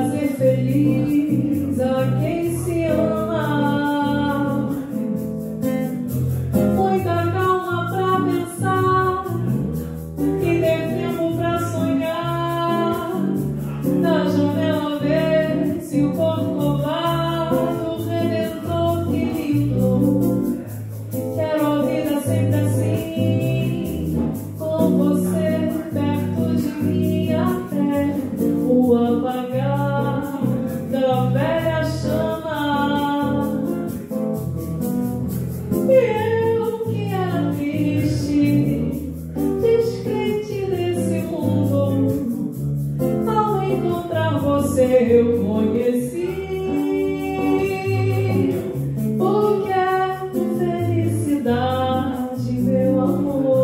fazer feliz a quem se ama. Muita calma pra pensar e ter tempo pra sonhar. Na janela ver se o Corcovado redentor que lindo. Quero a vida sempre assim, com você perto de mim até o apagar da velha chama. E eu que era triste, descrente desse mundo, ao encontrar você eu conheci o que é felicidade, meu amor.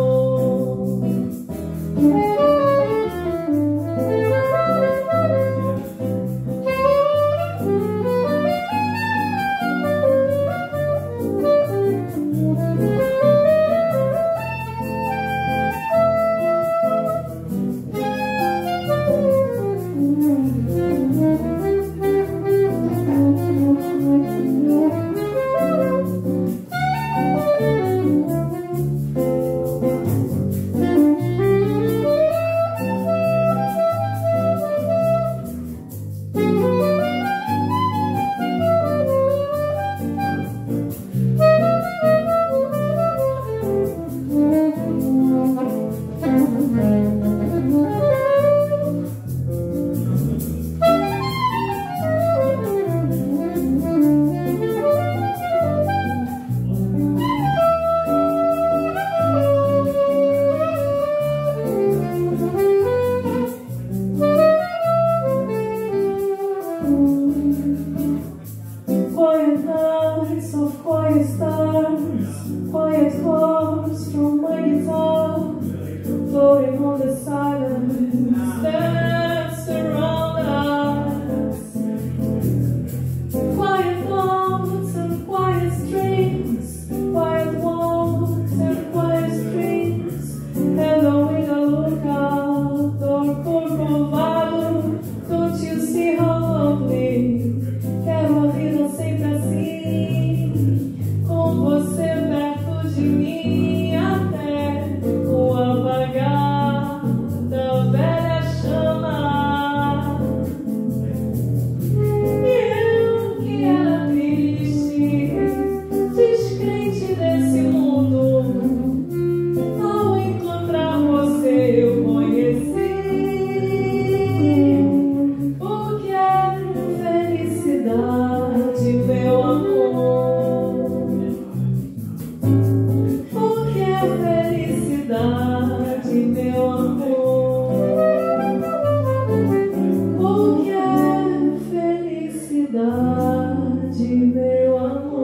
Quiet nights of quiet stars, quiet chords from my guitar, floating on the silence that surround us. Quiet thoughts and quiet strings, quiet walks and quiet streams, hallowing a lookout or Corcovado. Don't you see how lovely? Quero a vida sempre assim, com você perto de mim até o apagar da velha chama. E eu que era triste, descrente desse mundo, ao encontrar você eu conheci o que é felicidade, meu amor. O que é felicidade, meu amor? O que é felicidade, meu amor?